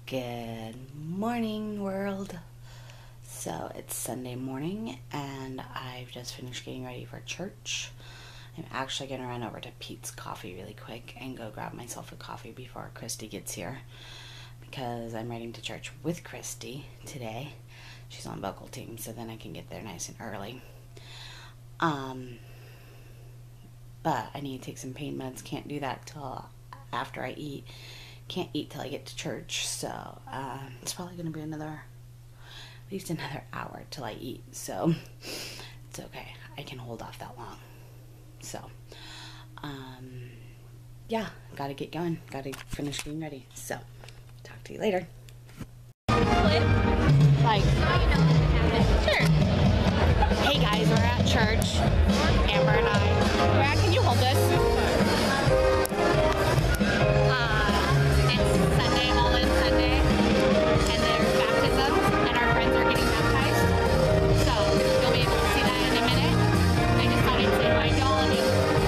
Good morning, world. So it's Sunday morning and I've just finished getting ready for church. I'm actually going to run over to Pete's Coffee really quick and go grab myself a coffee before Christy gets here, because I'm riding to church with Christy today. She's on vocal team, so then I can get there nice and early. But I need to take some pain meds. Can't do that till after I eat. Can't eat till I get to church, so it's probably going to be at least another hour till I eat, so it's okay. I can hold off that long. So, yeah, gotta get going. Gotta finish getting ready. So, talk to you later. Like, sure. Hey guys, we're at church. Amber and I. Brad, can you hold this? It's Sunday, All In Sunday, and there's baptisms, and our friends are getting baptized. So you'll be able to see that in a minute. I just thought I'd say hi to all of you.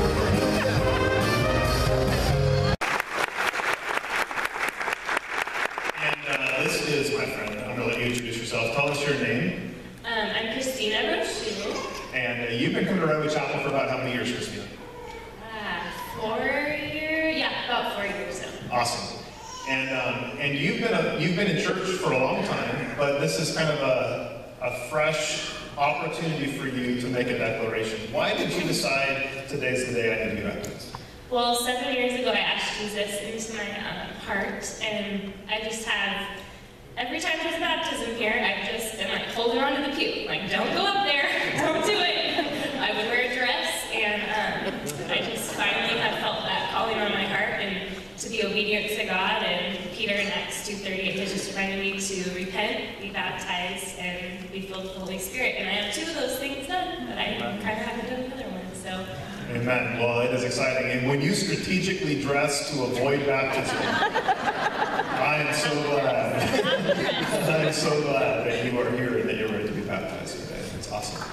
And this is my friend. I'm going to let you introduce yourself. Tell us your name. I'm Christina Rochu. And you've been coming to Redwood Chapel for about how many years, Christina? 4 years? Yeah, about 4 years now. Awesome. And you've been in church for a long time, but this is kind of a fresh opportunity for you to make a declaration. Why did you decide today's the day I need to be baptized? Well, 7 years ago I asked Jesus into my heart, and I just have, every time there's a baptism here, I just am like holding on to the pew. Like, don't go up there, don't do it. I would wear a dress, and I just finally have felt that calling on my heart and to be obedient to God. And Peter in Acts 2:38 has just reminded me to repent, be baptized, and be filled with the Holy Spirit. And I have 2 of those things done, but I kind of haven't done the other one, so. Amen. Well, it is exciting. And when you strategically dress to avoid baptism, I am so glad. I'm so glad that you are here and that you're ready to be baptized today. It's awesome.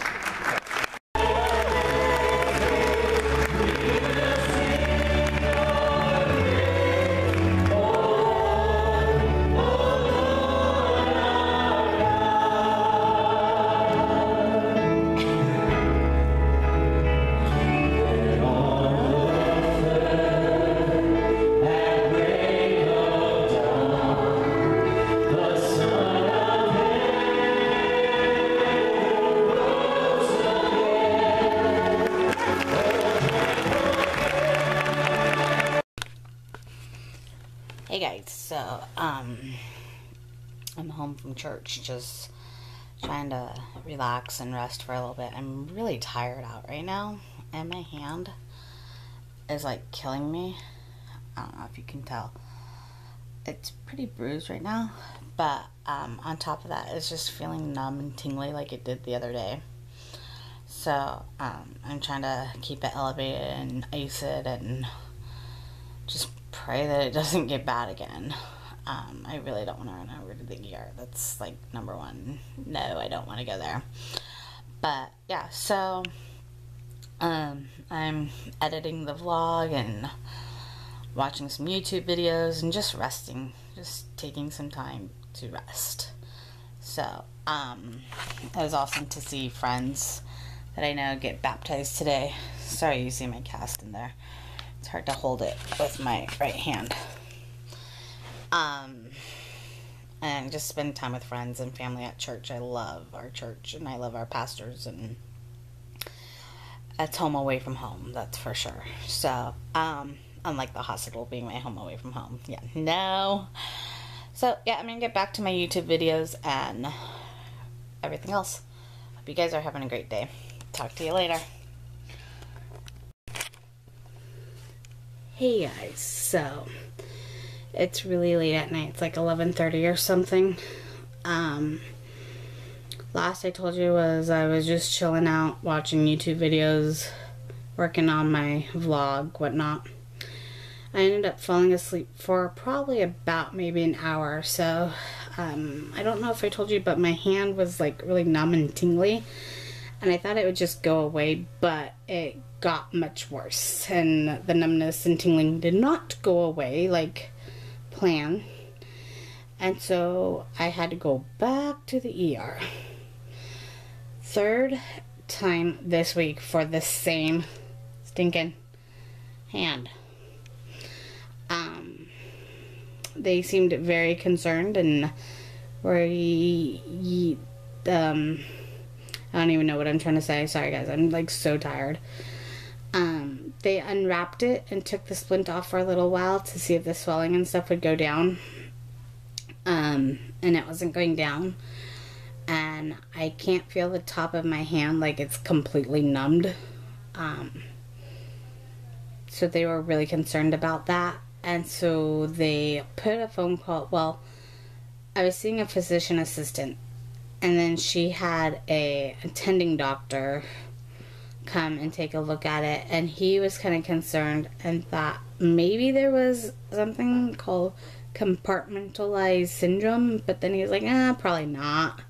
Hey guys, so I'm home from church, just trying to relax and rest for a little bit. I'm really tired out right now, and my hand is like killing me. I don't know if you can tell. It's pretty bruised right now, but on top of that, it's just feeling numb and tingly like it did the other day. So I'm trying to keep it elevated and ice it and just pray that it doesn't get bad again. I really don't want to run over to the ER. That's like number one. No, I don't want to go there. But yeah, so I'm editing the vlog and watching some YouTube videos and just resting, just taking some time to rest. So it was awesome to see friends that I know get baptized today. Sorry you see my cast in there. It's hard to hold it with my right hand. And just spend time with friends and family at church. I love our church and I love our pastors, and it's home away from home, that's for sure. So, unlike the hospital being my home away from home. Yeah, no. So, yeah, I'm gonna get back to my YouTube videos and everything else. Hope you guys are having a great day. Talk to you later. Hey guys, so it's really late at night. It's like 11:30 or something. Last I told you was I was just chilling out, watching YouTube videos, working on my vlog, whatnot. I ended up falling asleep for probably about maybe an hour or so. I don't know if I told you, but my hand was like really numb and tingly, and I thought it would just go away, but it got much worse, and the numbness and tingling did not go away like planned. And so I had to go back to the ER. Third time this week for the same stinking hand. They seemed very concerned and I don't even know what I'm trying to say. Sorry guys, I'm like so tired. They unwrapped it and took the splint off for a little while to see if the swelling and stuff would go down. And it wasn't going down. And I can't feel the top of my hand, like it's completely numbed. So they were really concerned about that. And so they put a phone call. Well, I was seeing a physician assistant, and then she had a attending doctor come and take a look at it, and he was kind of concerned and thought maybe there was something called compartmentalized syndrome, but then he was like, probably not.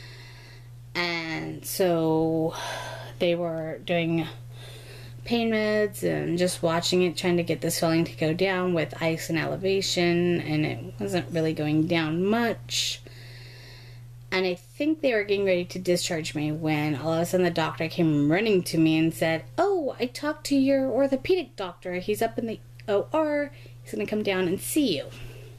And so they were doing pain meds and just watching it, trying to get the swelling to go down with ice and elevation, and it wasn't really going down much. And I think they were getting ready to discharge me when all of a sudden the doctor came running to me and said, "Oh, I talked to your orthopedic doctor. He's up in the OR. He's going to come down and see you."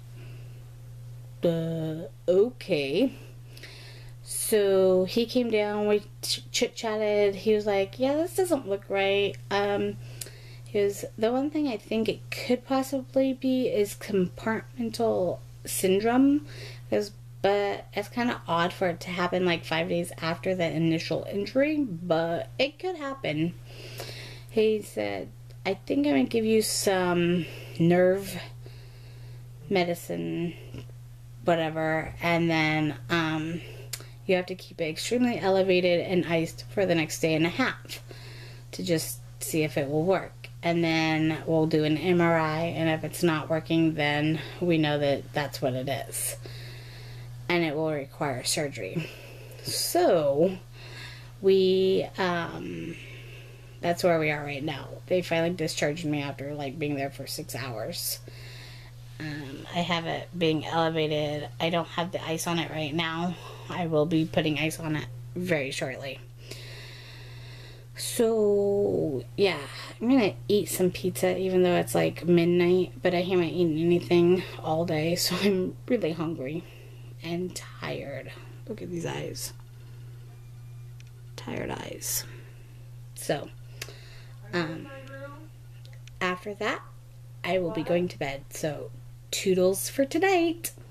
Okay. So he came down, we chit-chatted. He was like, "Yeah, this doesn't look right." He was, the one thing I think it could possibly be is compartmental syndrome, but it's kind of odd for it to happen like 5 days after the initial injury, but it could happen. He said, "I think I'm going to give you some nerve medicine, whatever, and then you have to keep it extremely elevated and iced for the next day and a half to just see if it will work. And then we'll do an MRI, and if it's not working, then we know that that's what it is. And it will require surgery." So, that's where we are right now. They finally discharged me after, like, being there for 6 hours. I have it being elevated. I don't have the ice on it right now. I will be putting ice on it very shortly. So, yeah, I'm gonna eat some pizza even though it's like midnight, but I haven't eaten anything all day, so I'm really hungry and tired. Look at these eyes. Tired eyes. So, after that, I will be going to bed. So, toodles for tonight.